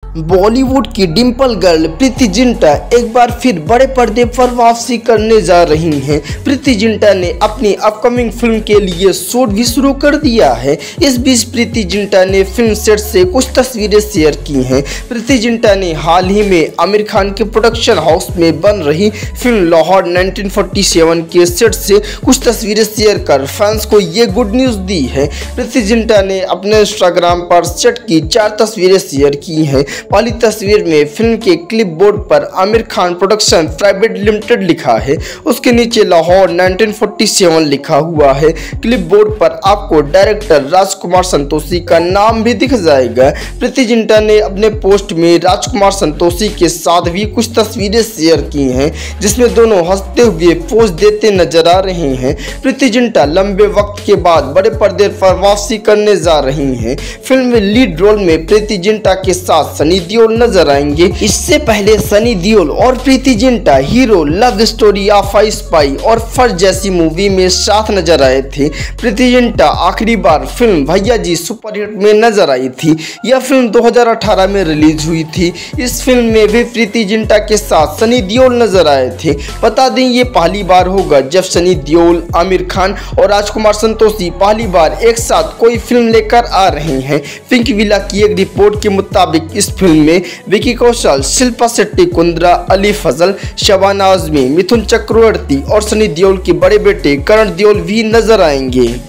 बॉलीवुड की dimple girl Preity Zinta एक बार फिर बड़े पर्दे पर वापसी करने जा रही हैं। प्रीति जिंटा ने अपनी अपकमिंग फिल्म के लिए शूट भी शुरू कर दिया है। इस बीच प्रीति जिंटा ने फिल्म सेट से कुछ तस्वीरें शेयर की हैं। प्रीति जिंटा ने हाल ही में आमिर खान के प्रोडक्शन हाउस में बन रही फिल्म लाहौर 1947 के सेट से कुछ तस्वीरें शेयर कर फैंस को ये गुड न्यूज़ दी है। प्रीति जिंटा ने अपने इंस्टाग्राम पर सेट की 4 तस्वीरें शेयर की हैं। पहली तस्वीर में फिल्म के क्लिप बोर्ड पर Aamir Khan production private limited लिखा है। उसके नीचे लाहौर 1947 लिखा हुआ है। क्लिप बोर्ड पर आपको डायरेक्टर राजकुमार संतोषी का नाम भी दिख जाएगा। प्रीति जिंटा ने अपने पोस्ट में राजकुमार संतोषी के साथ भी कुछ तस्वीरें शेयर की हैं, जिसमें दोनों हंसते हुए पोज देते नजर आ रहे हैं। प्रीति जिंटा लंबे वक्त के बाद बड़े पर्दे पर वापसी करने जा रही हैं। फिल्म में लीड रोल में प्रीति जिंटा के साथ सनी देओल नजर आएंगे। इससे पहले सनी देओल और Preity Zinta hero, love story of a spy और फर्ज जैसी मूवी में साथ नजर आए थे। प्रीति जिंटा आखिरी बार फिल्म भैया जी सुपरहिट में नजर आई थी। यह फिल्म 2018 में रिलीज हुई थी। इस फिल्म में भी प्रीति जिंटा के साथ सनी देओल नजर आए थे। बता दें, ये पहली बार होगा जब सनी देओल, आमिर खान और राजकुमार संतोषी पहली बार एक साथ कोई फिल्म लेकर आ रहे हैं। पिंक विला की एक रिपोर्ट के मुताबिक इस फिल्म में विकी कौशल, शिल्पा शेट्टी, कुंद्रा, अली फजल, शबाना आजमी, मिथुन चक्रवर्ती और सनी देओल के बड़े बेटे करण देओल भी नजर आएंगे।